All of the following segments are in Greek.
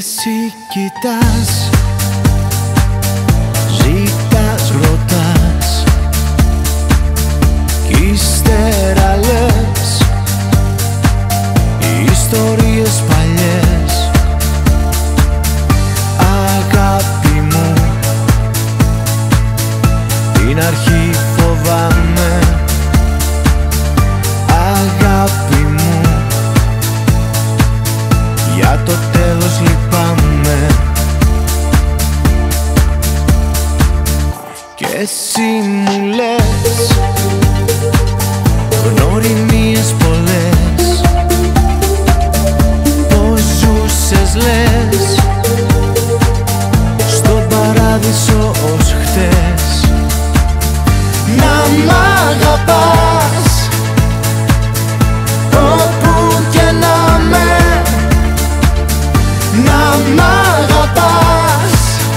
εσύ κοιτάς, ζητάς, ρωτάς κι ύστερα λες ιστορίες παλιές. Αγάπη μου, την αρχή φοβάμαι. Αγάπη μου, για το τέλος λυπάμαι. Κι εσύ μου λες γνωριμίες πολλές, πως ζούσες λες στον παράδεισο ως χτες. Να μ' αγαπάς όπου και να με, να μ' αγαπάς,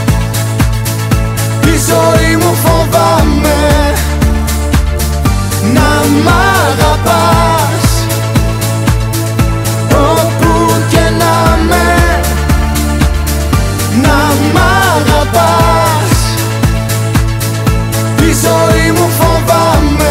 τη ζωή μου φοβάμαι. Να μ' αγαπάς όπου και να με, να μ' αγαπάς, τη ζωή μου φοβάμαι.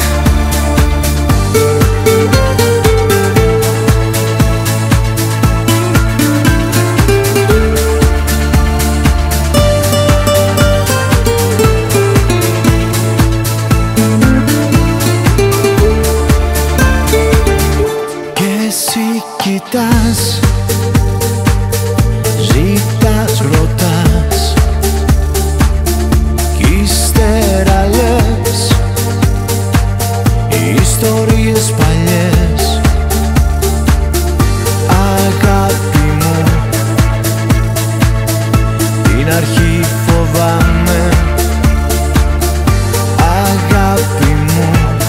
Κοιτάς, ζητάς, ρωτάς κι ύστερα λες ιστορίες παλιές. Αγάπη μου, την αρχή φοβάμαι. Αγάπη μου,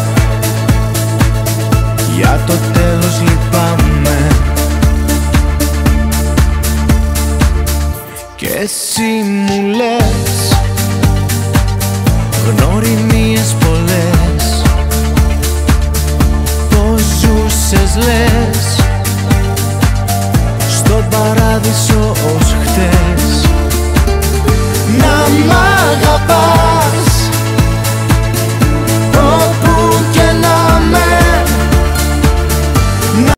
για το τέλος λυπάμαι. Κι εσύ μου λες γνωριμίες πολλές, πως ζούσες λες στον παράδεισο